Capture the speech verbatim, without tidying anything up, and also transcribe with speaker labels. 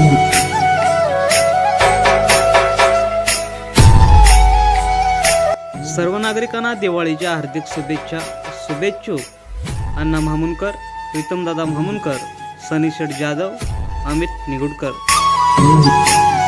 Speaker 1: सर्व नागरिकांना दिवाळीच्या हार्दिक शुभेच्छा। शुभेच्छुक अण्णा म्हामुनकर, प्रीतमदादा म्हामुनकर, सनी शेठ जाधव, अमित निगुडकर।